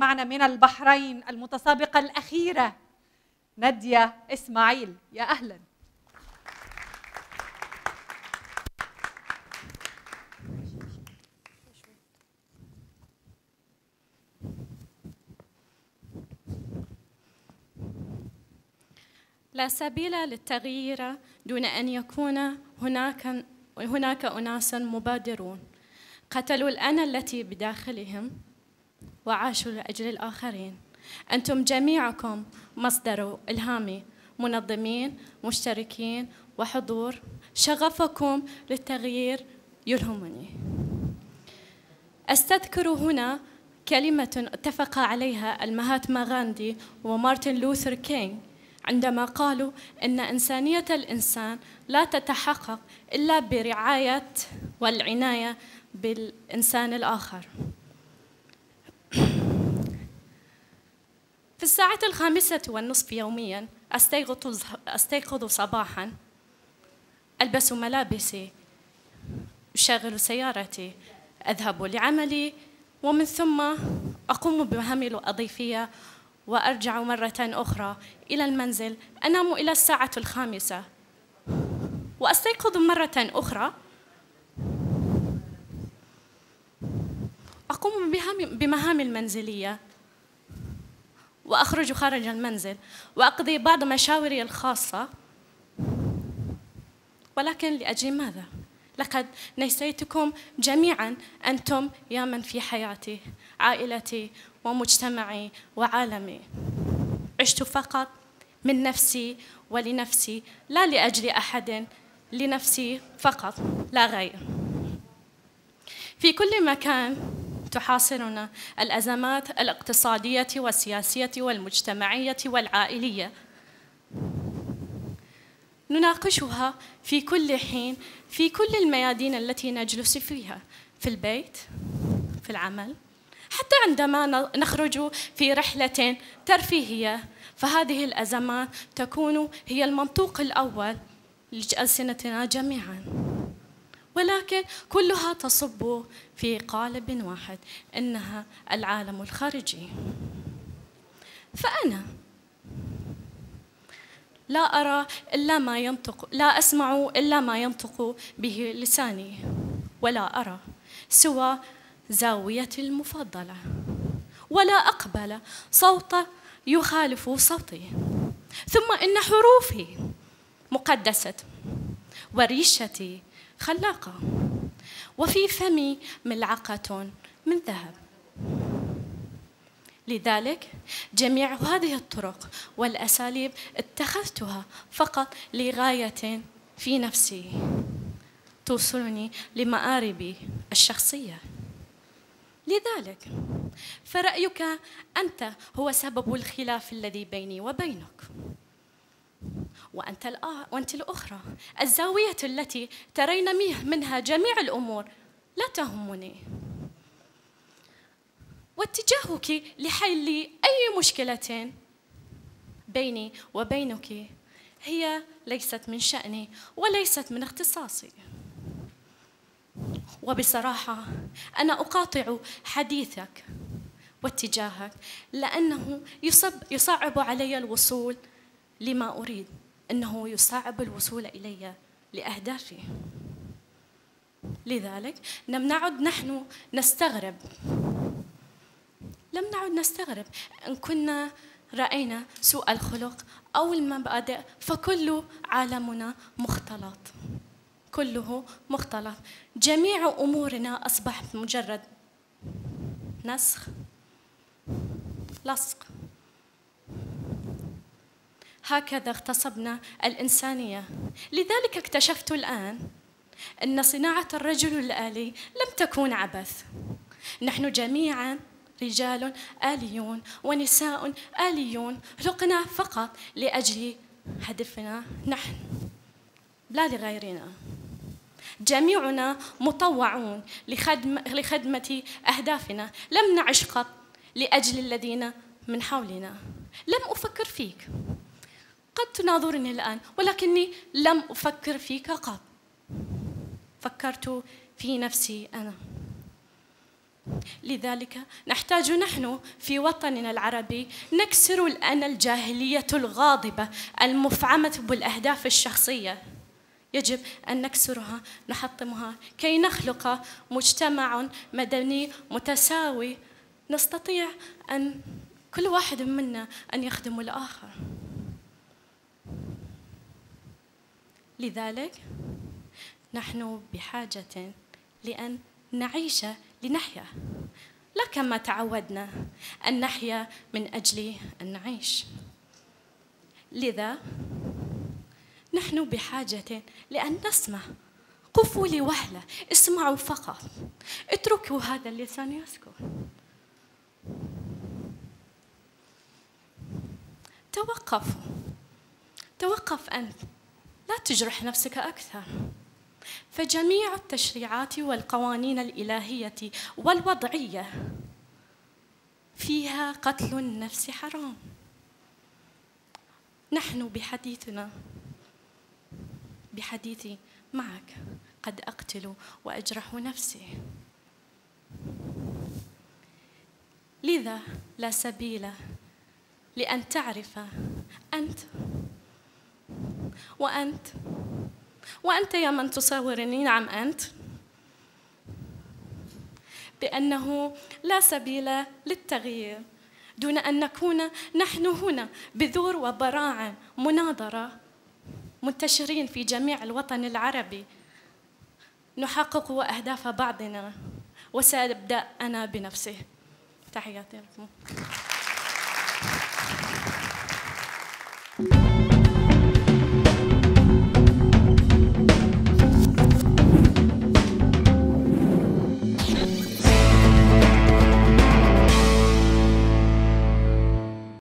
معنا من البحرين المتسابقة الأخيرة نادية إسماعيل. يا أهلا. لا سبيل للتغيير دون أن يكون هناك أناس مبادرون قتلوا الأنا التي بداخلهم وعاشوا لأجل الآخرين. أنتم جميعكم مصدر إلهامي، منظمين، مشتركين وحضور. شغفكم للتغيير يلهمني. أستذكر هنا كلمة اتفق عليها المهاتما غاندي ومارتن لوثر كينغ عندما قالوا إن إنسانية الإنسان لا تتحقق إلا برعاية والعناية بالإنسان الآخر. في الساعة 5:30 يومياً أستيقظ صباحاً، ألبس ملابسي، أشغل سيارتي، أذهب لعملي، ومن ثم أقوم بمهامي الوظيفية وأرجع مرة أخرى إلى المنزل. أنام إلى الساعة 5 وأستيقظ مرة أخرى، أقوم بمهامي المنزلية وأخرج خارج المنزل وأقضي بعض مشاوري الخاصة. ولكن لأجل ماذا؟ لقد نسيتكم جميعاً. أنتم يا من في حياتي، عائلتي ومجتمعي وعالمي. عشت فقط من نفسي ولنفسي، لا لأجل أحد، لنفسي فقط لا غير. في كل مكان تحاصرنا الأزمات الاقتصادية والسياسية والمجتمعية والعائلية، نناقشها في كل حين في كل الميادين التي نجلس فيها، في البيت، في العمل، حتى عندما نخرج في رحلة ترفيهية. فهذه الأزمات تكون هي المنطوق الأول لألسنتنا جميعاً، ولكن كلها تصب في قالب واحد، إنها العالم الخارجي. فأنا لا أرى إلا ما ينطق، لا أسمع إلا ما ينطق به لساني، ولا أرى سوى زاويتي المفضلة، ولا أقبل صوت يخالف صوتي. ثم إن حروفي مقدسة، وريشتي خلاقة، وفي فمي ملعقة من ذهب. لذلك جميع هذه الطرق والأساليب اتخذتها فقط لغاية في نفسي توصلني لمآربي الشخصية. لذلك فرأيك أنت هو سبب الخلاف الذي بيني وبينك، وأنت الأخرى الزاوية التي ترين منها جميع الأمور لا تهمني. واتجاهك لحل أي مشكلة بيني وبينك هي ليست من شأني وليست من اختصاصي. وبصراحة أنا أقاطع حديثك واتجاهك لأنه يصعب علي الوصول لما أريد، إنه يصعب الوصول إلي لأهدافي. لذلك لم نعد نستغرب إن كنا رأينا سوء الخلق أو المبادئ، فكل عالمنا مختلط، كله مختلط. جميع أمورنا أصبحت مجرد نسخ، لصق. هكذا اغتصبنا الإنسانية. لذلك اكتشفت الآن أن صناعة الرجل الآلي لم تكن عبث. نحن جميعاً رجال آليون ونساء آليون، خلقنا فقط لأجل هدفنا نحن لا لغيرنا. جميعنا مطوعون لخدمة أهدافنا. لم نعش قط لأجل الذين من حولنا. لم أفكر فيك، قد تناظرني الآن ولكني لم أفكر فيك قط، فكرت في نفسي أنا. لذلك نحتاج نحن في وطننا العربي نكسر الآن الجاهلية الغاضبة المفعمة بالأهداف الشخصية. يجب أن نكسرها، نحطمها، كي نخلق مجتمع مدني متساوي، نستطيع أن كل واحد منا أن يخدم الآخر. لذلك نحن بحاجة لأن نعيش لنحيا، لا كما تعودنا أن نحيا من أجل أن نعيش. لذا نحن بحاجة لأن نسمع. قفوا لوهلة، اسمعوا فقط، اتركوا هذا اللسان يسكت. توقف أنت، لا تجرح نفسك أكثر، فجميع التشريعات والقوانين الإلهية والوضعية فيها قتل النفس حرام. نحن بحديثي معك قد أقتل وأجرح نفسي. لذا لا سبيل لأن تعرف أنت وأنت يا من تصورني، نعم أنت، بأنه لا سبيل للتغيير دون أن نكون نحن هنا بذور وبراعم مناظرة منتشرين في جميع الوطن العربي، نحقق أهداف بعضنا، وسأبدأ أنا بنفسي. تحياتي لكم.